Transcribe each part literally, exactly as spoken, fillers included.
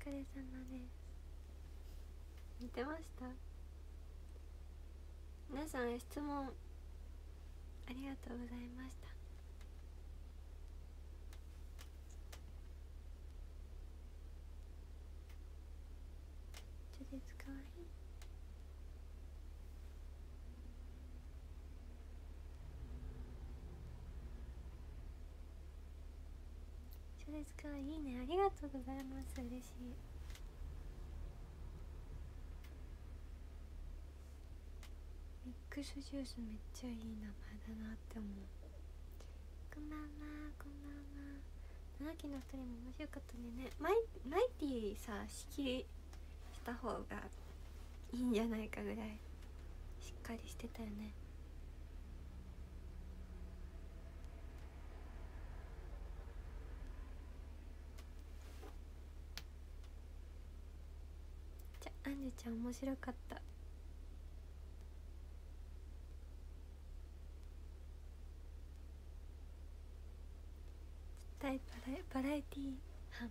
疲れ様です。見てました？皆さん質問ありがとうございました。ちょっとかわいい。ちょっとかわいいね。ありがとうございます。嬉しい。ミックスジュースめっちゃいい名前だなって思う。こんばんは、こんばんは。ななきのふたりも面白かったね。マイマイティーさ、仕切りした方がいいんじゃないかぐらいしっかりしてたよね。じゃあアンジュちゃん面白かった。絶対バラエバラエティー班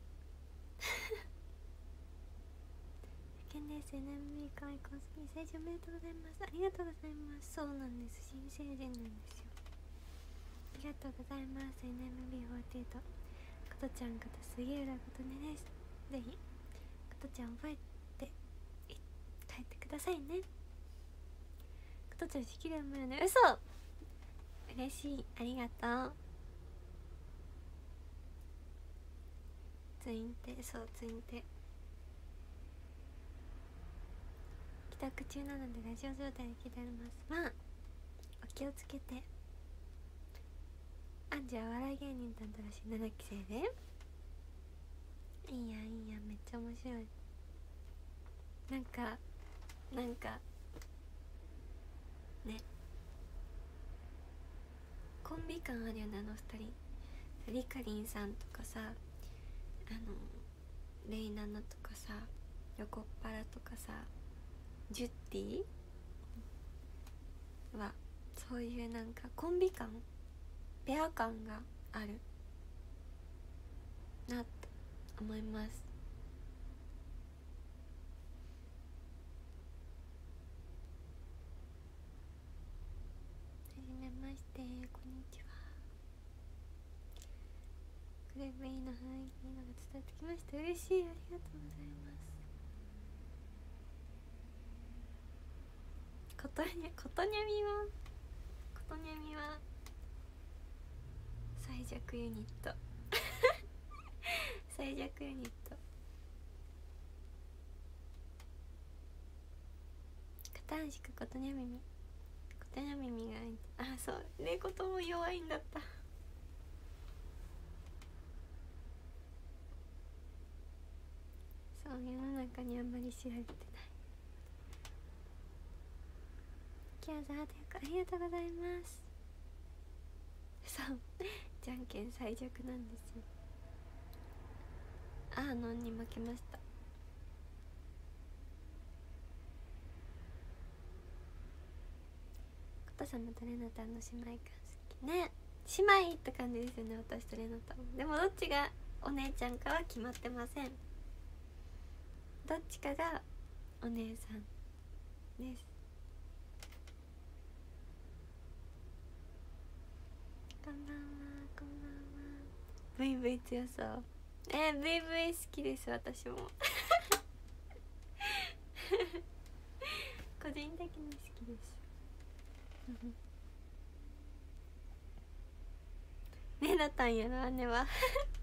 けんです。 エヌエムビー 可愛い子好き成長おめでとうございます。ありがとうございます。そうなんです、新成人なんですよ。ありがとうございます。 エヌエムビーフォーティー と加トちゃんこと杉浦琴音です。ぜひ加トちゃん覚えて帰ってくださいね。加トちゃん仕切る前ね。嘘、嬉しい、ありがとう。ツインテ、そうツインテ帰宅中なのでラジオ状態で聞いております。まあお気をつけて。アンジは笑い芸人だったらしい。ななき生でいいやいいや、めっちゃ面白い。なんかなんかね、コンビ感あるよね、あの二人。リカリンさんとかさ、あのレイナナとかさ、横っ腹とかさ、ジュッティはそういうなんかコンビ感、ペア感があるなと思います。はじめまして、こんにちは。クレブイの雰囲気のが伝わってきました。嬉しい、ありがとうございます。ことにことにゃみはことにゃみは最弱ユニット最弱ユニット。片足くことにゃみみことにゃみみが、あ、そう、レイコとも弱いんだった。そう、世の中にあんまり知られてない。キャーザーというかありがとうございます。そうじゃんけん最弱なんですよ。アーノンに負けました。コトさんもとレナタンの姉妹感好きね。姉妹って感じですよね、私とレナタン。でもどっちがお姉ちゃんかは決まってません。どっちかがお姉さんです。こんばんは、こんばんは。 ブイブイ 強そう。えー、ブイブイ 好きです、私も個人的に好きですレナタンやろ、姉は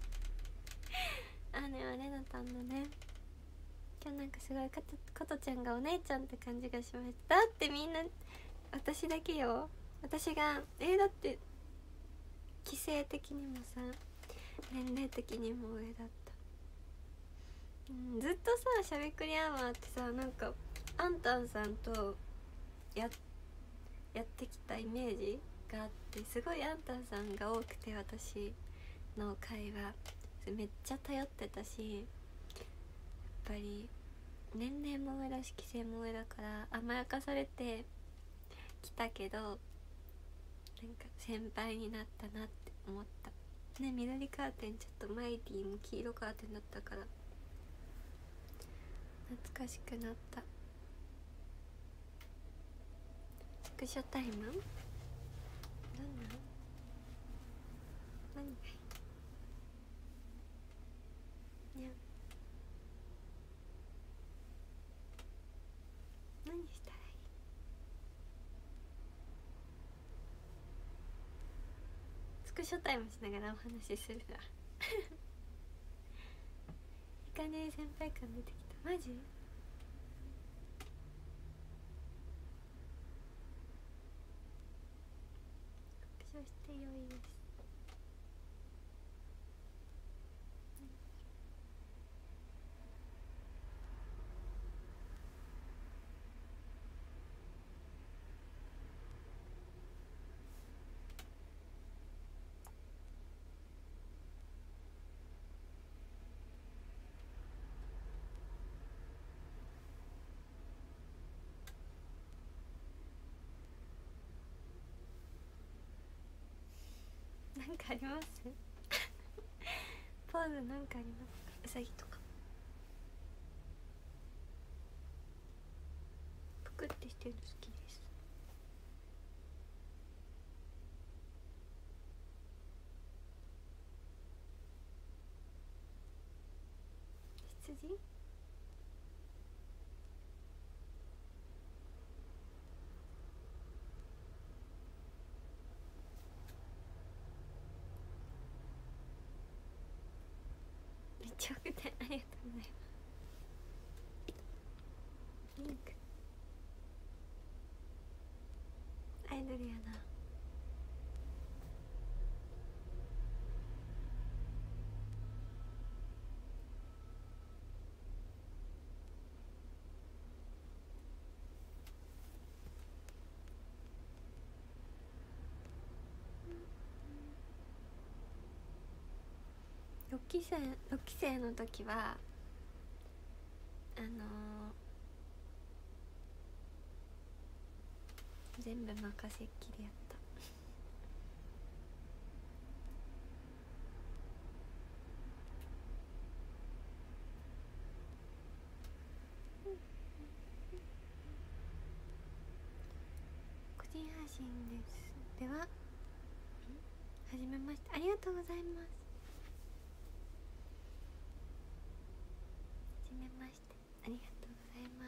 姉はレナタンだね。今日なんかすごいかと、かとちゃんがお姉ちゃんって感じがしました。だってみんな私だけよ。私がえー、だって規制的にもさ、年齢的にも上だった。うん、ずっとさ、しゃべくりアワーってさ、なんかアンタンさんとややってきたイメージがあって、すごいアンタンさんが多くて、私の会話めっちゃ頼ってたし、やっぱり年齢も上だし規制も上だから甘やかされてきたけど、なんか先輩になったなって思ったね。緑カーテンちょっとマイティーも黄色カーテンだったから懐かしくなった。スクショタイムどんな何がいいにゃ何したらいい。スクショタイムしながらお話しするわいかねえ先輩感出てきた。マジスクショして良いです。なんかありますポーズなんかありますか。うさぎとかぷくってしてるの好きです。羊めっちゃ奥でありがとうございます。リンクアイドルやな。ろっきせいろっきせいの時はあのー、全部任せっきりやった。個人配信です。でははじめまして。ありがとうございます。はじめまして。ありがとうございます。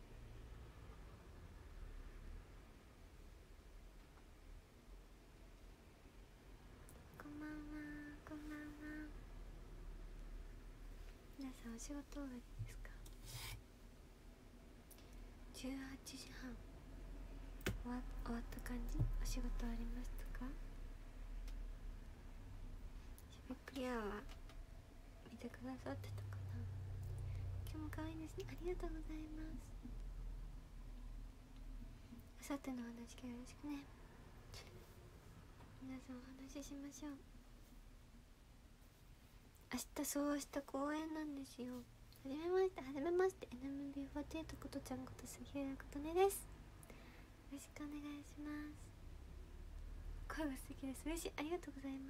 こんばんは。こんばんは。皆さんお仕事終わりですか。じゅうはちじはん終わ、終わった感じ。お仕事終わりましたか。しゃべくりアワー見てくださってたかな。今日も可愛いですね。ありがとうございます。あさってのお話今日よろしくね。皆さんお話ししましょう。明日そう明日公演なんですよ。はじめましてはじめまして エヌエムビーフォーティーエイト ことちゃんこと杉浦琴音です。よろしくお願いします。声が素敵です。嬉しい。ありがとうございます。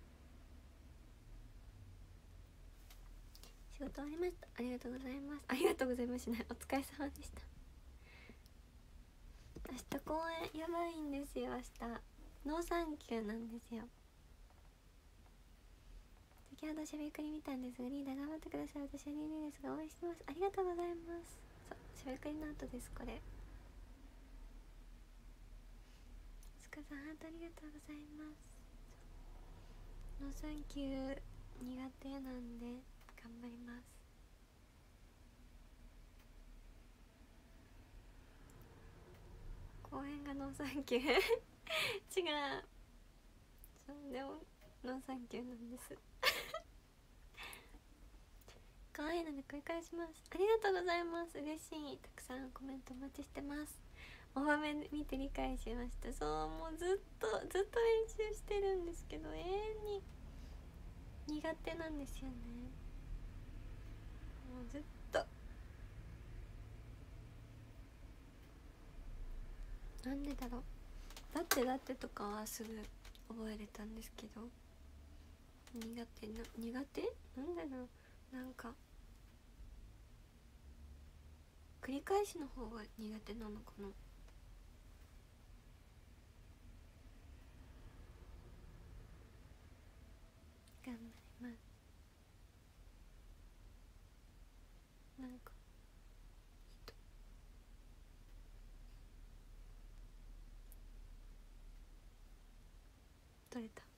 仕事終わりました。ありがとうございます。ありがとうございますしない。お疲れ様でした。明日公演やばいんですよ。明日ノーサンキューなんですよ。先ほどしゃべくり見たんですが、リーダー頑張ってください。私はリーダーですが応援してます。ありがとうございます。そうしゃべくりの後です。これスカさんハートありがとうございます。ノーサンキュー苦手なんで頑張ります。公演がノーサンキュー違う。そうでもノーサンキューなんです可愛いので繰り返します。ありがとうございます。嬉しい。たくさんコメントお待ちしてます。お場面見て理解しました。そうもうずっとずっと練習してるんですけど永遠に苦手なんですよね。もうずっとなんでだろう。だってだってとかはすぐ覚えれたんですけど苦手な苦手なんだろう。なんか繰り返しの方が苦手なのかな。頑張ります。なんか取れた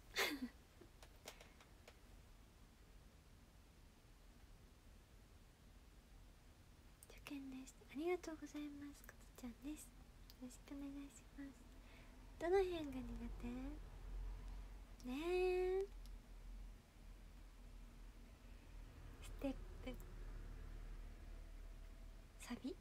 受験です。ありがとうございます。ことちゃんです。よろしくお願いします。どの辺が苦手ねえ。ステップサビ。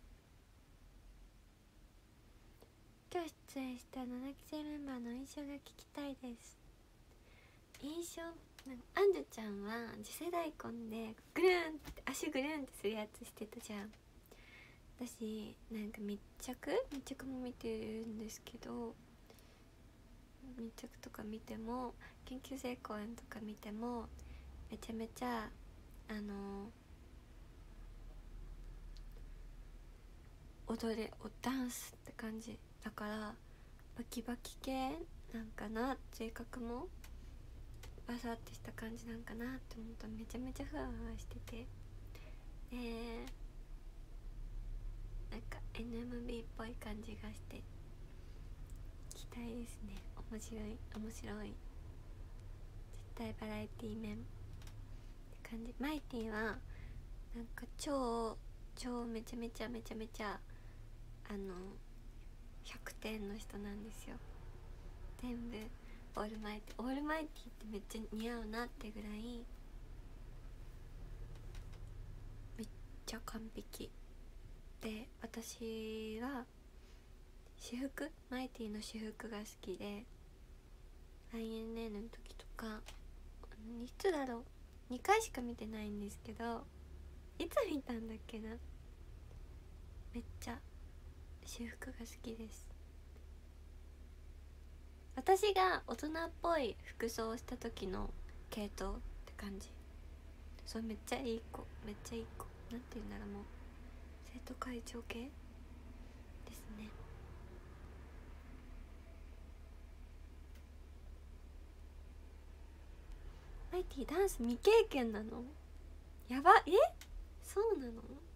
今日出演したななきせいメンバーの印象が聞きたいです。印象なんかアンジュちゃんは次世代婚でグルーンって足グルーンってするやつしてたじゃん。私なんか密着密着も見てるんですけど、密着とか見ても研究生公演とか見てもめちゃめちゃあの踊れおダンスって感じだから、バキバキ系なんかな、性格もバサってした感じなんかなって思うとめちゃめちゃふわふわしてて、でなんか エヌエムビー っぽい感じがして期待ですね。面白い面白い、絶対バラエティー面って感じ。マイティはなんか超超めちゃめちゃめちゃめちゃあのひゃくてんの人なんですよ。全部オールマイティオールマイティってめっちゃ似合うなってぐらいめっちゃ完璧で、私は私服マイティの私服が好きで アイエヌエヌ の時とかいつだろうにかいしか見てないんですけど、いつ見たんだっけな、めっちゃ私服が好きです。私が大人っぽい服装をした時の系統って感じ。そう、めっちゃいい子、めっちゃいい子、なんて言うんだろう、もう生徒会長系ですね。マイティダンス未経験なの？やば、え？そうなの？や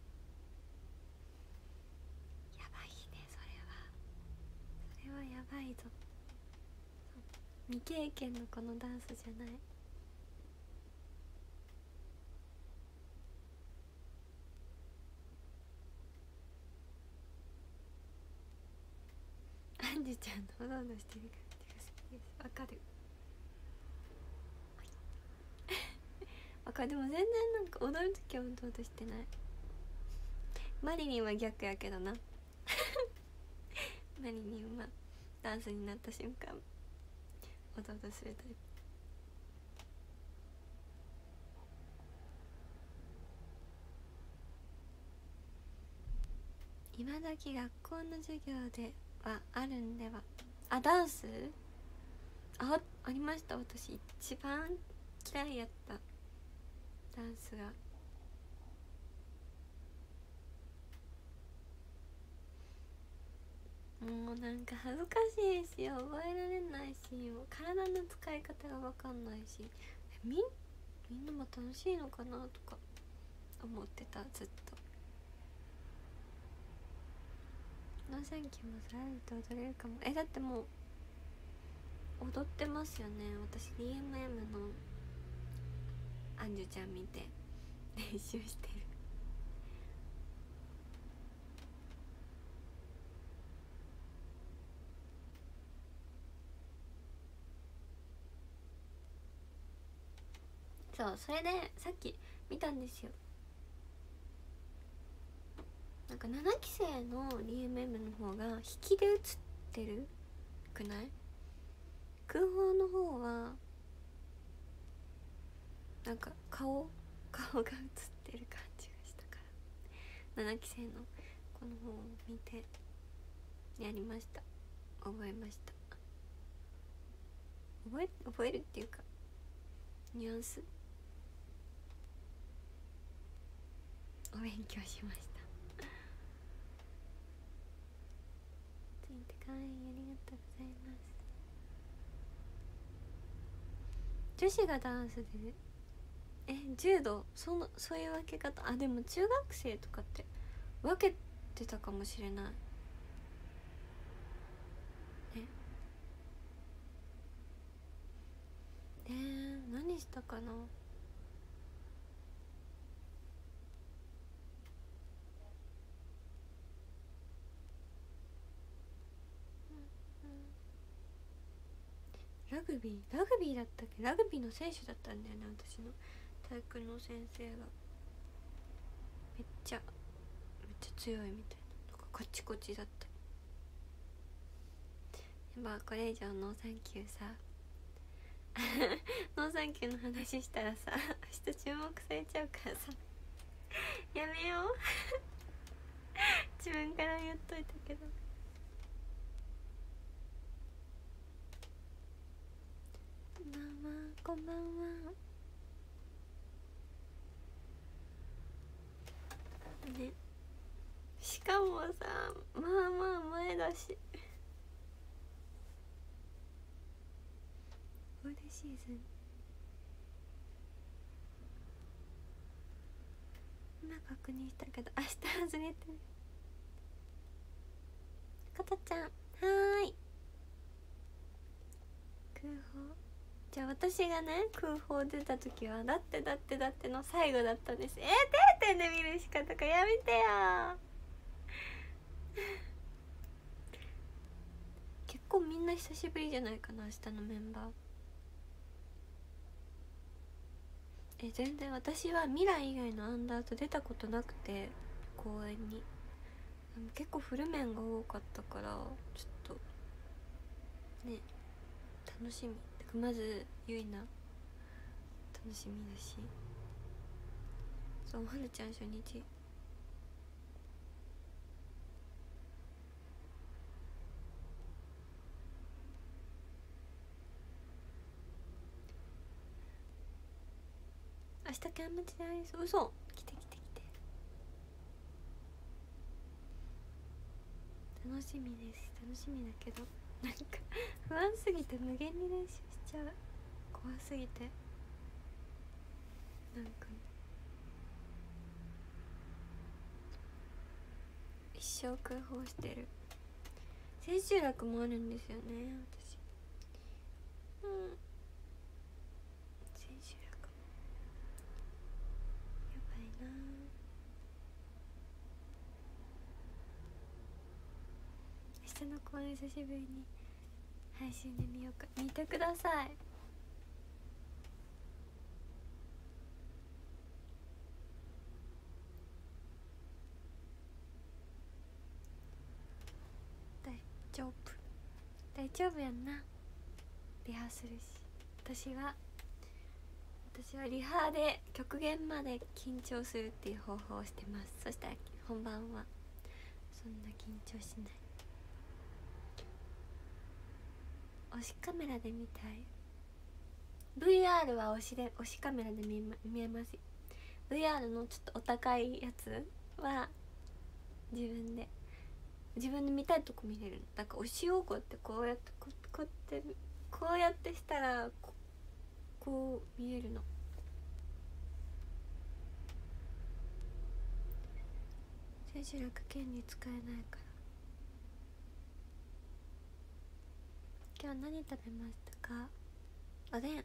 ばいね、それはそれはやばいぞ。未経験のこのダンスじゃない。アンジュちゃんのほとんどしてる感じが好きです。わかるわかる。でも全然なんか踊るときはうとうとしてない。マリリンは逆やけどなマリリンはダンスになった瞬間おどおどするタイプ。今時学校の授業ではあるんでは。あ、ダンスあ、ありました。私一番嫌いやったダンスが。もうなんか恥ずかしいし覚えられないし、もう体の使い方が分かんないし、みんみんなも楽しいのかなとか思ってた、ずっと。ノーサンキューもさらりと踊れるかも。え、だってもう踊ってますよね。私 ディーエムエム のアンジュちゃん見て練習してる。そう、それでさっき見たんですよ。なんかななきせいの ディーエムエム の方が引きで映ってるくない？空砲の方はなんか顔顔が映ってる感じがしたから、ななきせいのこの方を見てやりました。覚えました。覚え覚えるっていうかニュアンスお勉強しましたンって可愛い、ありがとうございます。女子がダンスでえ柔道、そのそういう分け方、あでも中学生とかって分けてたかもしれない。ええー、何したかな。ラグビーラグビーだったっけ。ラグビーの選手だったんだよね、私の体育の先生が。めっちゃめっちゃ強いみたいな、なんかカチコチだった。まあこれ以上ノーサンキューさノーサンキューの話したらさ明日注目されちゃうからさやめよう自分から言っといたけど。ママこんばんはね。しかもさ、まあまあ前だし、オールシーズン今確認したけど明日外れてる。かたちゃんはーい。空砲、じゃあ私がね空砲出た時はだってだってだっての最後だったんです。えー、定点で見るしかとかやめてよ結構みんな久しぶりじゃないかな、明日のメンバー。え全然私は未来以外のアンダーと出たことなくて、公演に結構フル面が多かったから、ちょっとね楽しみ。てかまずゆいな楽しみだし、そう、はなちゃん初日明日キャンプ地でありそう。嘘、来て来て来て、楽しみです。楽しみだけどなんか不安すぎて無限に練習しちゃう。怖すぎてなんか一生空砲してる。千秋楽もあるんですよね私。うん千秋楽やばいな。明日の公演久しぶりに配信で見ようか。見てください。大丈夫大丈夫やんな。リハするし、私は私はリハで極限まで緊張するっていう方法をしてます。そしたら本番はそんな緊張しない。推しカメラで見たい。 ブイアール は推しで推しカメラで 見, 見えます。 ブイアール のちょっとお高いやつは自分で自分で見たいとこ見れる。だから推しをこうやってこうやってこうこうやってこうやってしたら こ, こう見えるの。千秋楽剣に使えないから。今日何食べましたか。おでん。明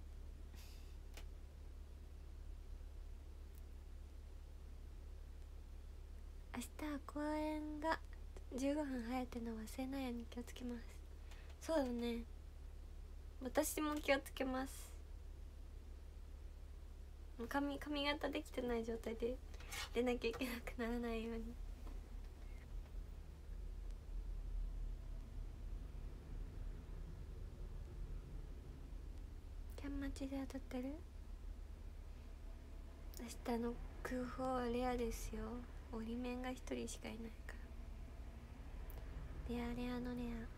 日は公演がじゅうごふん早いっての忘れないように気をつけます。そうだね、私も気をつけます。髪髪型できてない状態で出なきゃいけなくならないように。キャンマチで当たってる。明日の空砲はレアですよ。折り面が一人しかいないから。レアレアのレア、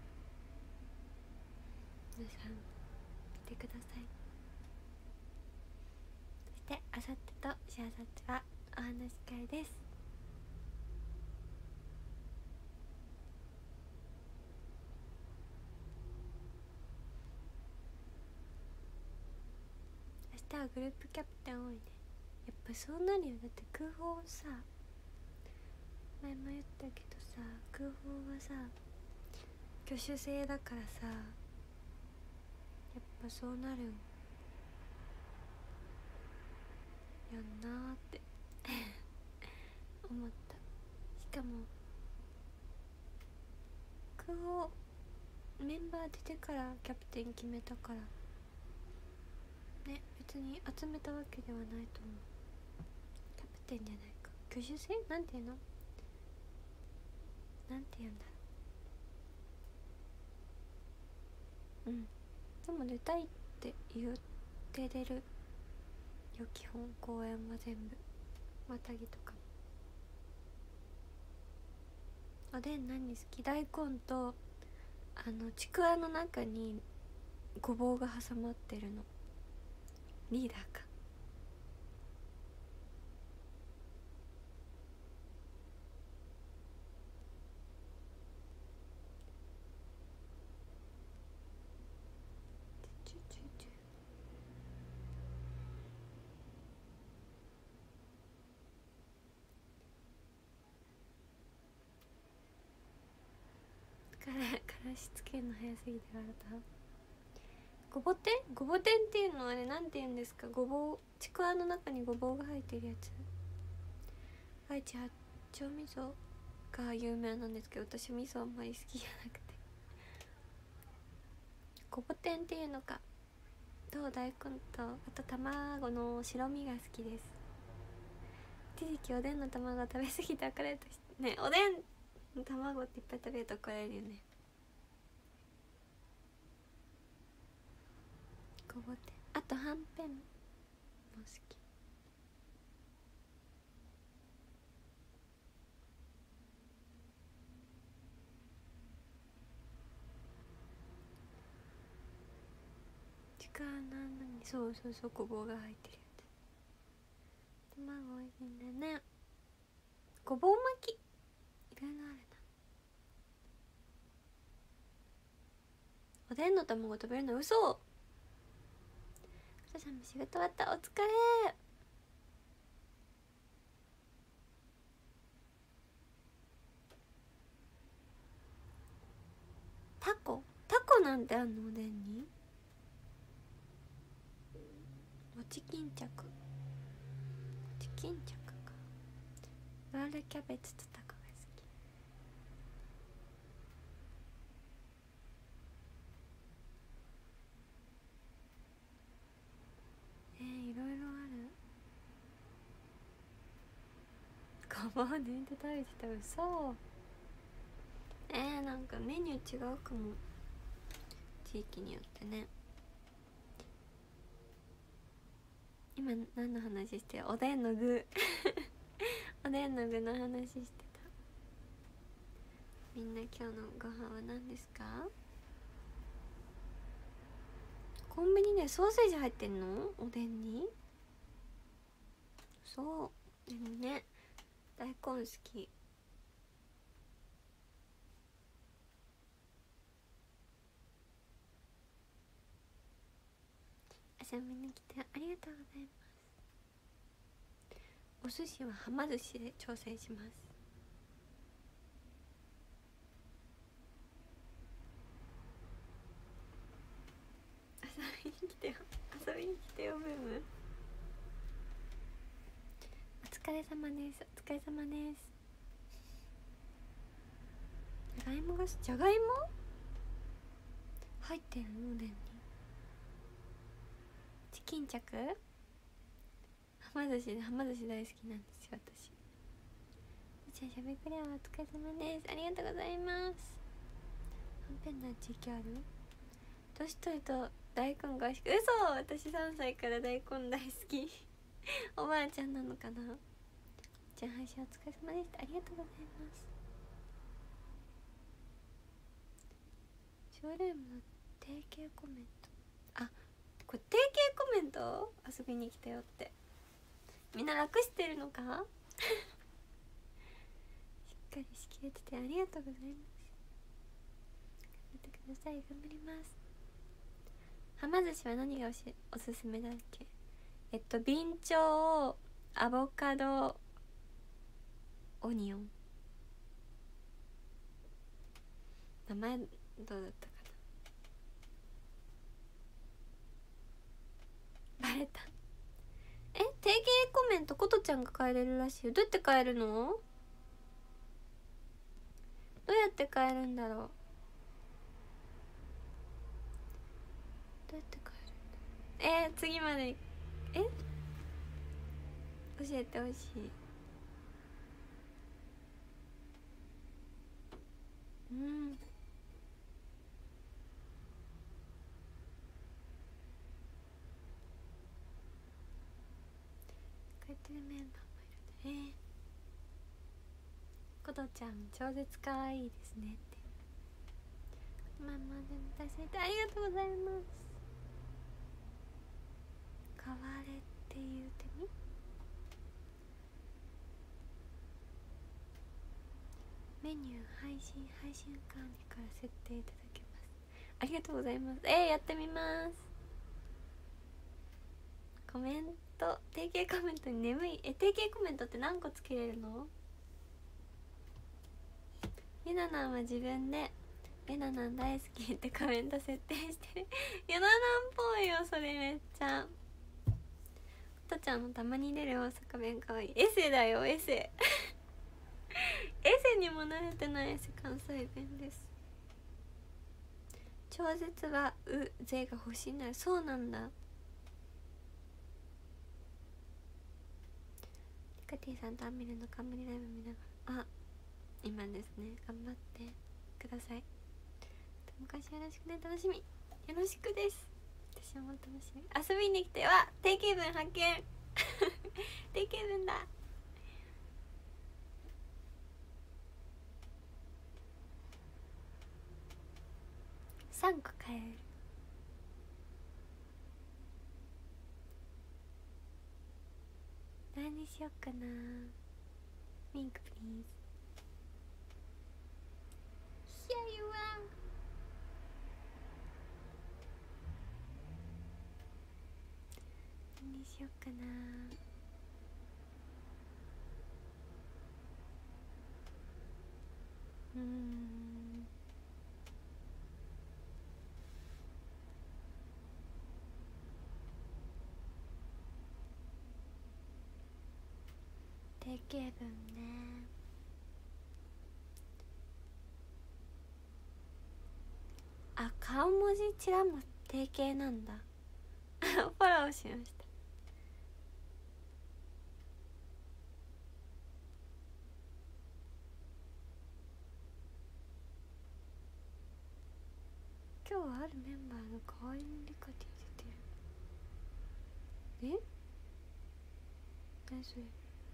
皆さん見てください。そしてあさってとしあさってはお話し会です。 下手はグループキャプテン多いね。やっぱそうなるよ。だって空砲さ、前も言ったけどさ、空砲はさ挙手制だからさ、やっぱそうなるんやんなーって思った。しかも空砲メンバー出てからキャプテン決めたからね、別に集めたわけではないと思う。キャプテンじゃないか、挙手制なんていうの、なんていうんだろう。うん、でも出たいって言って出るよ、基本公演は全部。またぎとかも。おでん何好き？大根とあのちくわの中にごぼうが挟まってるの。リーダーか。からからしつけるの早すぎて笑った。ごぼ天？ごぼ天っていうのはあれなんて言うんですか？ごぼう、ちくわの中にごぼうが入ってるやつ。愛知八丁味噌が有名なんですけど、私味噌あんまり好きじゃなくて。ごぼ天っていうのかと大根と、あと卵の白身が好きです。一時期おでんの卵食べ過ぎて怒られた人ね。おでんの卵っていっぱい食べると怒られるよね。ごぼ天、あとはんぺんも好き。ちくわなのに、そうそうそう、ごぼうが入ってるやつ。卵美味しいんだね。ごぼう巻きいろいろあるな。おでんの卵食べるの嘘。ささんも仕事終わった、お疲れ。タコタコなんてあんのおでんに。もち巾着、もち巾着か。ロールキャベツとタコが好き。えー、いろいろある。ごぼう抜いて食べてた。嘘。えー、なんかメニュー違うかも、地域によってね。今何の話してる？おでんの具おでんの具の話してた。みんな今日のご飯は何ですか？コンビニでソーセージ入ってんの？おでんに。そうでもね、大根好き。遊びに来てありがとうございます。お寿司ははま寿司で挑戦します。遊びに来てよ、遊びに来てよブーム。お疲れ様です。お疲れ様です。じゃがいもがじゃがいも入ってるの？おでんにチキン着。はま寿司で、はま寿司大好きなんですよ私。じゃあしゃべくりはお疲れ様です。ありがとうございます。はんぺんな地域ある？年取ると大根がおいしく。嘘。私さんさいから大根大好きおばあちゃんなのかな。じゃあ配信お疲れ様でした。ありがとうございます。ショールームの定型コメント、あ、これ定型コメント？遊びに来たよって。みんな楽してるのかしっかりしきれててありがとうございます。頑張ってください。頑張ります。はま寿司は何がおしおすすめだっけ？ えっとビンチョウ、アボカド、オニオン、名前どうだったかな、バレた。え、定型コメントことちゃんが変えれるらしいよ。どうやって変えるの？どうやって変えるんだろう。どうやって変えるんだ。えー、次までえ教えてほしい。うん、変えてるメンバーもいるね。ことちゃん超絶可愛いですねって。まあまあでも大切、ありがとうございます。変われって言うてみ。メニュー配信配信管理から設定いただけます。ありがとうございます。えー、やってみます。コメント、定型コメントに眠い。え、定型コメントって何個つけれるの？ゆななんは自分でゆななん大好きってコメント設定してる。ゆななんっぽいよそれ。めっちゃとちゃんのたまに出る大阪弁かわいい。エセだよエセエセにも慣れてないエセ関西弁です。超絶はうぜが欲しいならそうなんだ。リカティさんとアミルの冠ライブ見ながら、あ、今ですね、頑張ってください。昔よろしくね。楽しみ、よろしくです。私も楽しみ。遊びに来ては定型文発見定型文だ。さんこ買える。何にしよっかな。ミンクプリーズ。Here you are。何にしよっかな。うーん、定型文ね。あ、顔文字ちらも定型なんだフォローしました。今日はあるメンバーの代わりにリカティ出てる。え、何それ。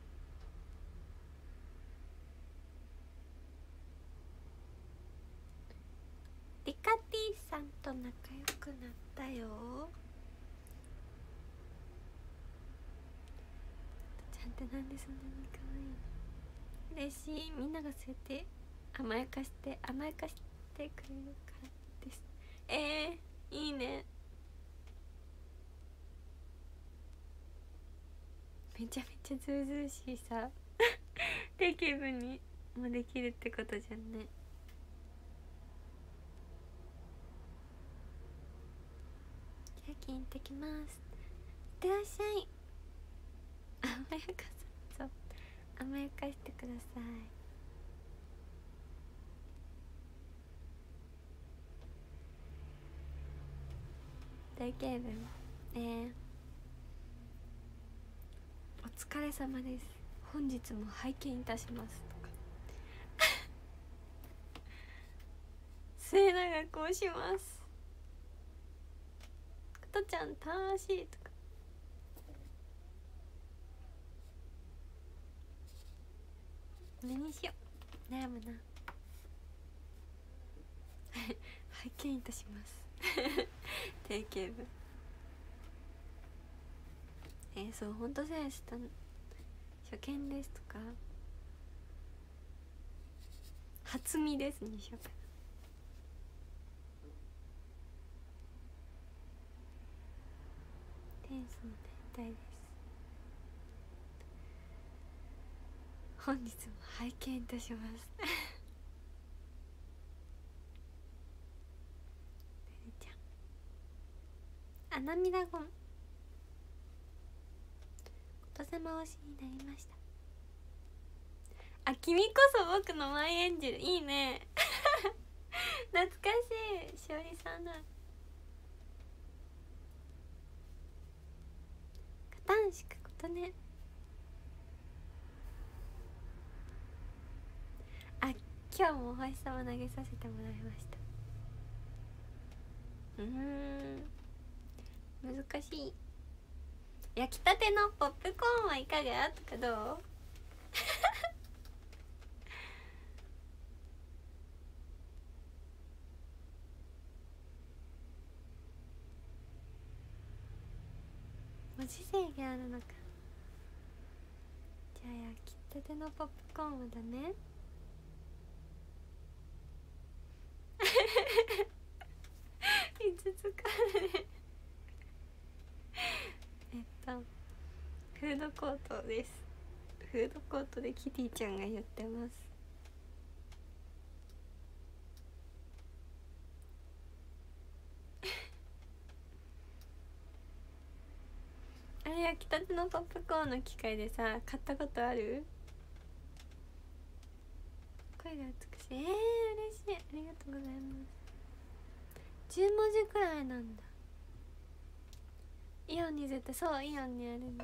リカティさんと仲良くなったよ。ちゃんってなんでそんなに可愛いの。嬉しい。みんながそうやって甘やかして甘やかしてくれるからです。えー、いいね。めちゃめちゃずうずうしいさ定型文にもできるってことじゃんね。夜勤行ってきます。いってらっしゃい。甘やかさ、そう甘やかしてください。定型文、えー、お疲れ様です、本日も拝見いたしますとか末永く押します、ことちゃん楽しいとか。何にしよう、悩むな拝見いたします定型文。えー、そう、ほんとセンスた初見ですとか初見ですにしようかな。テンスのたいです。本日も拝見いたしますちゃん、あ、涙ゴンお年玉推しになりました。あ、君こそ僕のマイエンジェル、いいね懐かしい。しおりさんだ。カタンしくことね。あ、今日もお星様投げさせてもらいました。うーん、難しい。焼きたてのポップコーンはいかがとかどう文字制限あるのか。じゃあ焼きたてのポップコーンはだねいつつかねえっとフードコートです。フードコートでキティちゃんが言ってます。あれ焼きたてのポップコーンの機械でさ買ったことある？声が美しい。えー、嬉しい。ありがとうございます。じゅう文字くらいなんだ。イオンに絶対、そう、イオンにあります。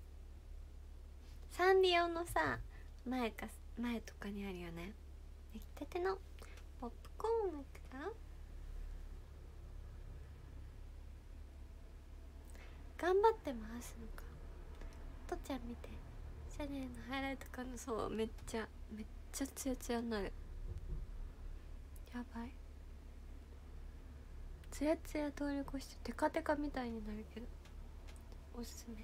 サンリオのさ前か前とかにあるよね。焼きたてのポップコーンだ頑張って回すのか。とちゃん見て、シャネルのハイライトかの、そう、めっちゃめっちゃツヤツヤになる。やばい、ツヤツヤ通り越してテカテカみたいになるけどおすすめ。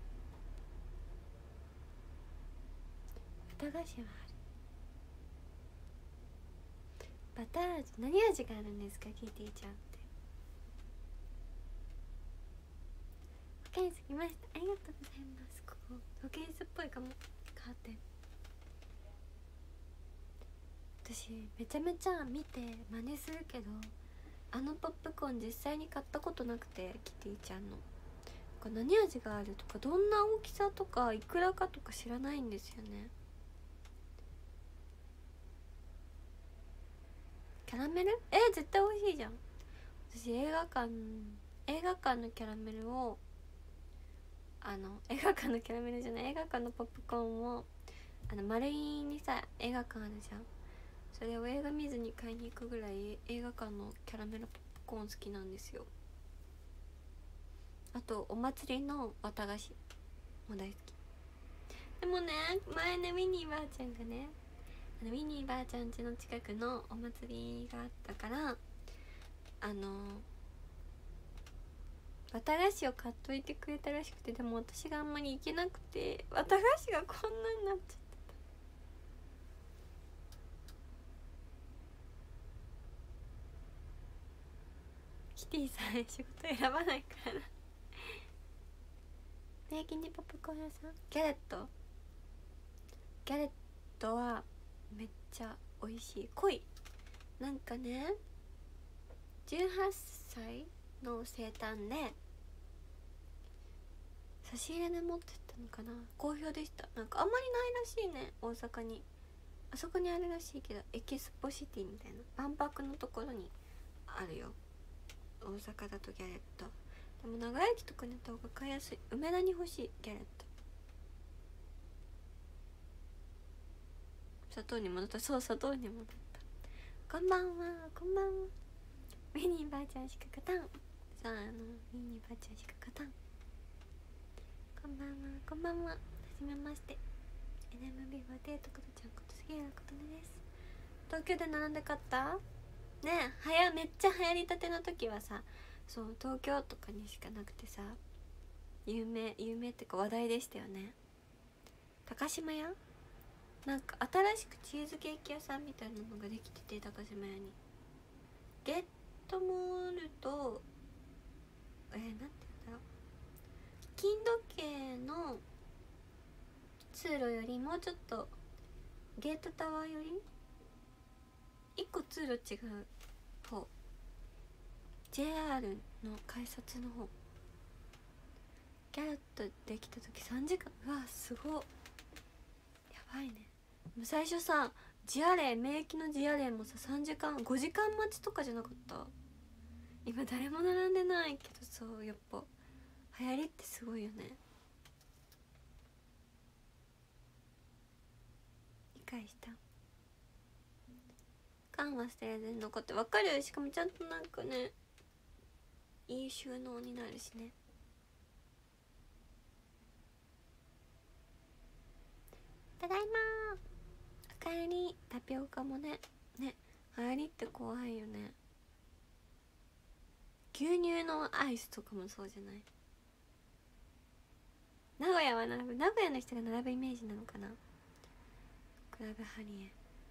豚菓子はある。バター味、何味があるんですかキティちゃんって。保健室来ました、ありがとうございます。ここ保健室っぽいかも。カーテン、私めちゃめちゃ見て真似するけど、あのポップコーン実際に買ったことなくて、キティちゃんの何味があるとか、どんな大きさとかいくらかとか知らないんですよね。キャラメル、えー、絶対美味しいじゃん。私映画館映画館のキャラメルをあの映画館のキャラメルじゃない映画館のポップコーンをあのマルイにさ映画館あるじゃん。それを映画見ずに買いに行くぐらい映画館のキャラメルポップコーン好きなんですよ。あとお祭りの綿菓子も大好き。でもね、前ねミニーばあちゃんがね、あのミニーばあちゃん家の近くのお祭りがあったから、あの綿菓子を買っといてくれたらしくて、でも私があんまり行けなくて綿菓子がこんなになっちゃった。キティさん仕事選ばないからなね。キンジポップコーン屋さん、ギャレットギャレットはめっちゃ美味しい。濃い。なんかね、じゅうはっさいの生誕で差し入れで持ってったのかな。好評でした。なんかあんまりないらしいね、大阪に。あそこにあるらしいけど、エキスポシティみたいな万博のところにあるよ、大阪だとギャレット。でも長焼きとかにやった方が買いやすい。梅田に欲しいギャレット。砂糖に戻った。そう、砂糖に戻った。こんばんは、こんばんは。ミニーばあちゃんしか勝たん。さあ、あのミニーばあちゃんしか勝たん。こんばんは、こんばんは。はじめまして。 エヌエムビーフォーティーエイト ことちゃんこと杉浦琴音です。東京で並んで買ったねえ。はやめっちゃ流行りたての時はさ、そう東京とかにしかなくてさ、有名有名ってか話題でしたよね。高島屋、なんか新しくチーズケーキ屋さんみたいなのができてて、高島屋にゲットモールとえー、なんて言うんだろう、 金時計の通路よりもうちょっとゲートタワーより一個通路違う方、 ジェイアール の改札の方、ギャロットできた時さんじかん、うわすごっ、やばいね。もう最初さジアレイ、免疫のジアレイもささんじかんごじかん待ちとかじゃなかった？今誰も並んでないけどさ、やっぱ流行りってすごいよね。理解した。缶は捨てられずに残って、わかる。しかもちゃんとなんかねいい収納になるしね。ただいまー、おかえり。タピオカもね、ね、流行りって怖いよね。牛乳のアイスとかもそうじゃない？名古屋は並ぶ、名古屋の人が並ぶイメージなのかな。クラブハリ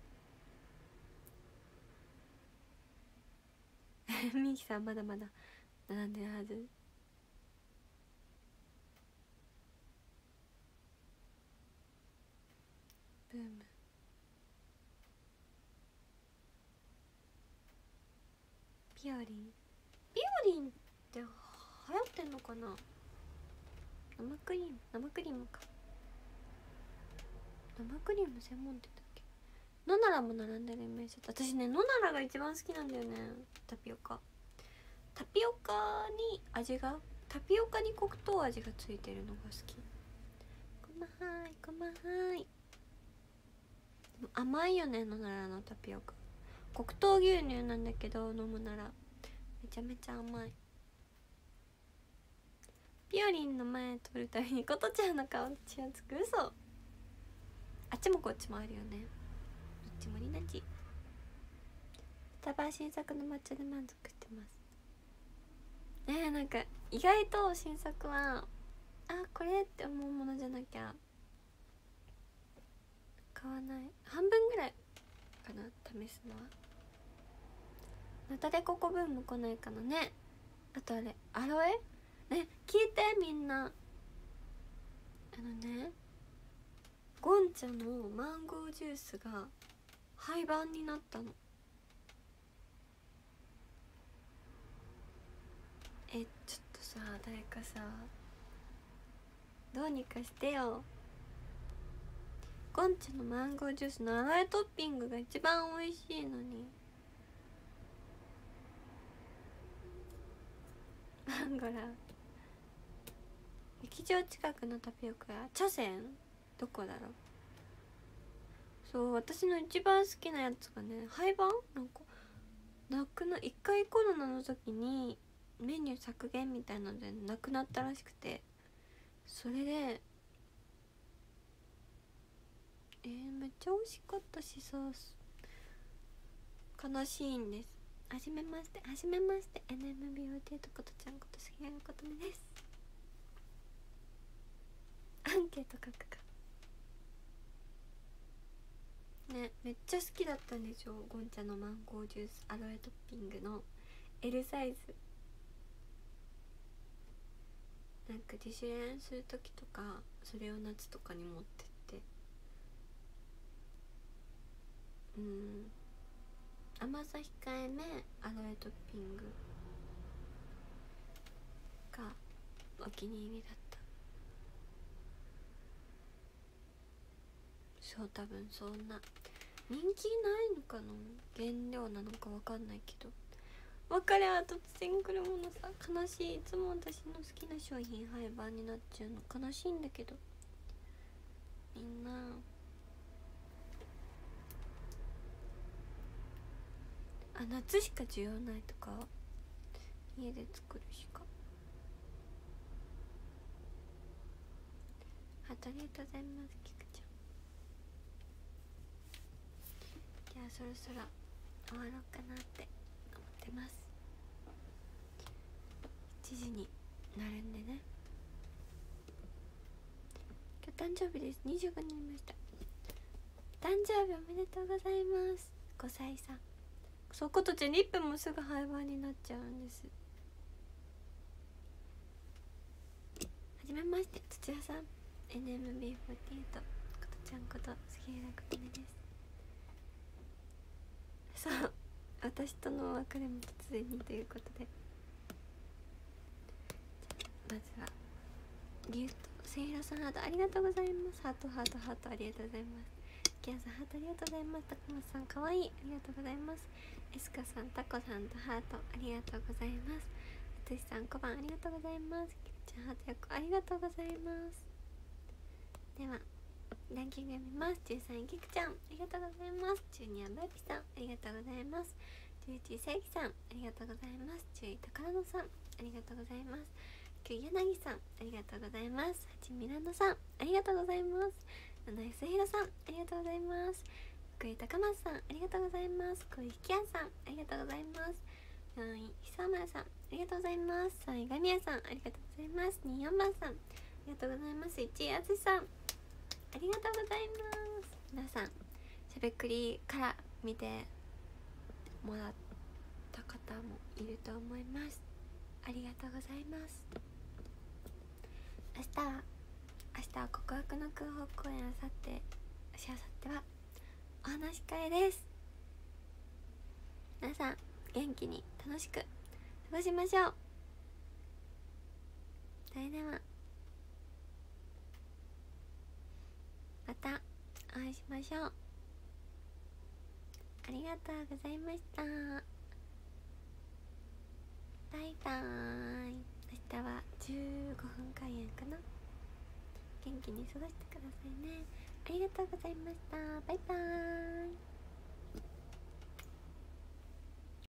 エミキさんまだまだ並んでるはず。ブーム。ピオリン、ピオリンって流行ってんのかな。生クリーム、生クリームか。生クリーム専門店だっけ。ノナラも並んでるイメージだった。私ね、ノナラが一番好きなんだよね。タピオカ、タピオカに味が、タピオカに黒糖味がついてるのが好き。こまはーい、こまはーい。甘いよね、ノナラのタピオカ。黒糖牛乳なんだけど飲むならめちゃめちゃ甘い。ピオリンの前通るたびにことちゃんの顔に血をつく。嘘。あっちもこっちもあるよね。どっちもリナチ。スタバ新作の抹茶で満足してます。えー、なんか意外と新作はあこれって思うものじゃなきゃ買わない。半分ぐらいかな、試すのは。ナタデココブーム来ないかなね。あとあれアロエね、聞いてみんな。あのね、ゴンチャのマンゴージュースが廃盤になったの。え、ちょっとさ、誰かさどうにかしてよ。ゴンチャのマンゴージュースのアロエトッピングが一番美味しいのに。マンゴラ劇場近くのタピオカ屋、茶筅どこだろう。そう、私の一番好きなやつがね廃盤なんかなくな、一回コロナの時にメニュー削減みたいなのでなくなったらしくて、それでえー、めっちゃ美味しかったしさ、悲しいんです。はじめまして、はじめまして、 エヌエムビーオーティー とことちゃんこと杉原ことみです。アンケート書くかね。めっちゃ好きだったんでしょ、ゴンチャのマンゴージュースアロエトッピングの エル サイズ。なんか自主練する時とかそれを夏とかに持ってって、うん、甘さ控えめアロエトッピングがお気に入りだった。そう、多分そんな人気ないのかな、原料なのかわかんないけど。別れは突然来るものさ、悲しい。いつも私の好きな商品廃盤になっちゃうの悲しいんだけど。みんなあ、夏しか需要ないとか、家で作るしか。ありがとうございます、キクちゃん。じゃあそろそろ終わろうかなって思ってます。いちじになるんでね。今日誕生日です。にじゅうごになりました。誕生日おめでとうございます。ごさいさん。そう、ことちゃんリップもすぐ廃盤になっちゃうんです。はじめまして、土屋さん。 エヌエムビーフォーティーエイト ことちゃんこと杉浦琴音です。そう、私とのお別れも突然にということで、まずはリュウとせいろさん、ハートありがとうございます。ハートハートハートありがとうございます。キアさん、ハートありがとうございます。たくまさん、かわいい、ありがとうございます。エスカさん、タコさんとハートありがとうございます。あつしさん、小判ありがとうございます。きくちゃん、ハートよくありがとうございます。ではランキング読みます。じゅうさんい、きくちゃんありがとうございます。じゅうにばいぴさんありがとうございます。じゅういちい、せいきさんありがとうございます。じゅうい、たからのさんありがとうございます。きゅうい、やなぎさんありがとうございます。はちい、ミラノさんありがとうございます。なない、すひろさんありがとうございます。ろくい、たかまさんありがとうございます。ごい、ひきやさんありがとうございます。よんい、ひさまさんありがとうございます。さんい、がみやさんありがとうございます。にい、よんばんさんありがとうございます。いちい、あつしさんありがとうございます。皆さんしゃべくりから見てもらった方もいると思います。ありがとうございます。明日は明日は告白の空北公演、あさってしあさってはお話し会です。皆さん元気に楽しく過ごしましょう。それではまたお会いしましょう。ありがとうございました。バイバーイ。明日はじゅうごふん開演かな。元気に過ごしてくださいね。ありがとうございました。バイバーイ。